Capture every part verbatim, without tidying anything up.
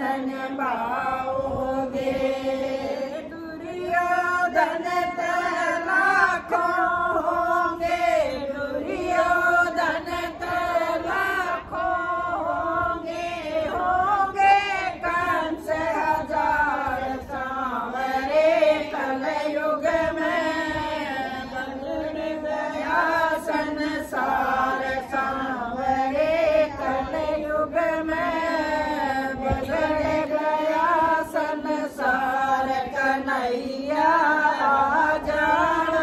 धन पाओगे। दुर्योधन लाखों होंगे, दुर्योधन लाखों होंगे, होंगे कंस हजार सांवरे कलयुग में। बदल गया संसार सांवरे कलयुग में, बदल गया संसार कन्हैया आ जाना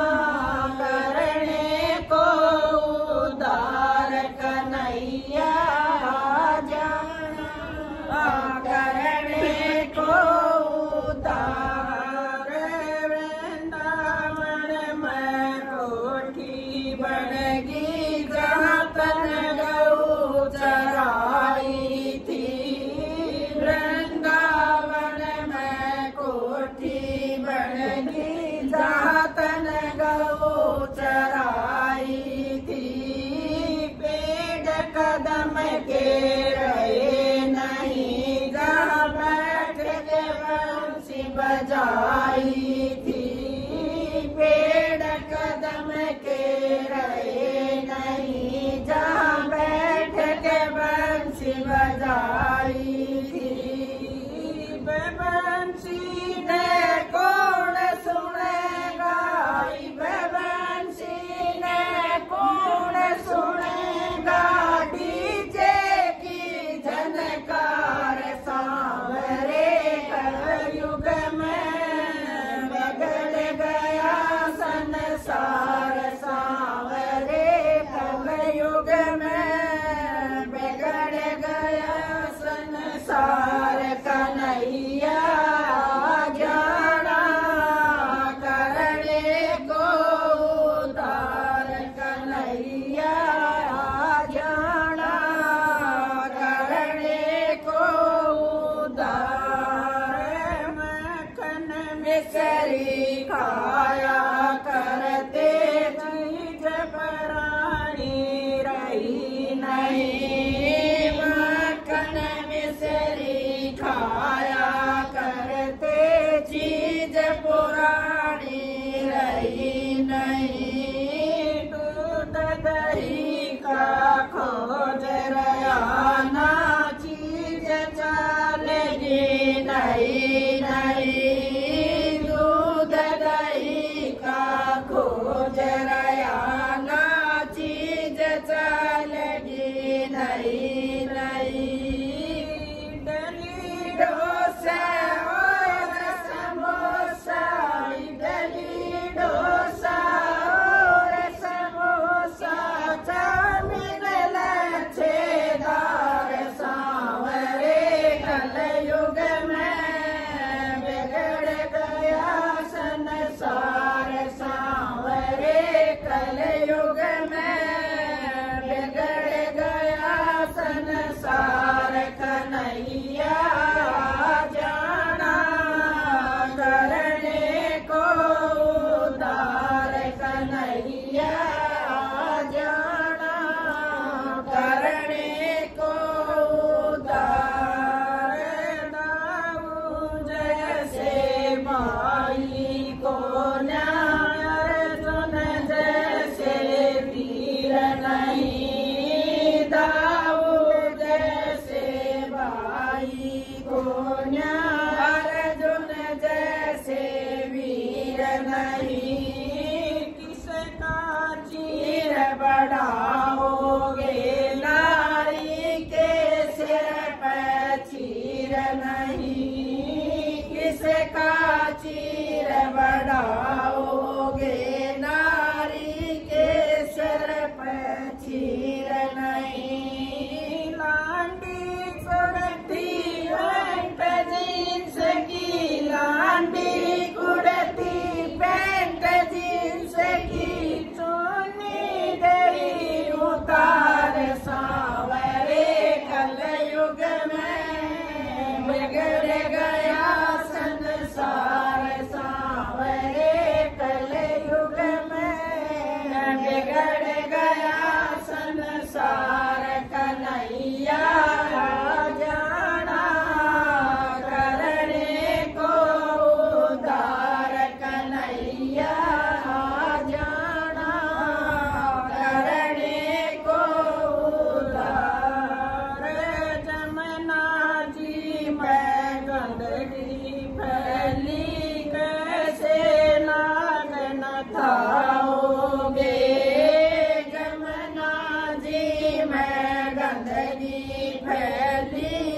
करने को उद्धार। कन्हैया आ जाना करने को उद्धार। वृंदावन में कोठी बनेगी जहाँ तन गऊ चराई थी। वृंदावन में कोठी बनेगी जहाँ तन गऊ चराई थी। पेड़ कदम के रहे नहीं जहाँ बैठ के बंसी बजाई थी। पेड़ कदम के रहे नहीं जहाँ बैठ के बंसी बजाई थी। बंसी ने कौन सुनेगा, बंसी ने कौन सुनेगा। डीजे की झनकार सांवरे कलयुग में, बदल गया संसार सांवरे कलयुग में, बिगड़ गया संसार कन्हैया आ जाना करने को उद्धार। कन्हैया आ जाना करने को उद्धार। मक्खन मिश्री खाया करते चीज परानी रही नहीं। मक्खन मिश्री खाया करते चीज पुरानी रही नहीं। दूध दही का खोज रहा ना चीज चलेगी नहीं नहीं। दूध दही का खोज रहा ना चीज चलेगी नहीं नहीं। इडली डोसा और समोसा, इडली डोसा और समोसा, चाउमीन लच्छेदार सांवरे कलयुग में, बिगड़ गया संसार सांवरे कलयुग में, बिगड़ गया संसार कन्हैया आ जाना करने को उद्धार। कन्हैया आ जाना करने को उद्धार। दाऊ जैसे माई को न्याय, अर्जुन जैसे वीर नहीं। दाऊ जैसे भाई को न्याय, अर्जुन जैसे वीर नहीं। किसका चीर बढ़ाओगे, नारी के सिर पे चीर नहीं। किसका चीर बढ़ाओगे, नारी के सिर पे चीर नहीं। लांडी कुर्ती पैंट जींस की, लांडी कुर्ती पैंट जींस की, चुनी गई उतार सांवरे कलयुग में, बिगड़ गया संसार सांवरे कलयुग गंदगी फैली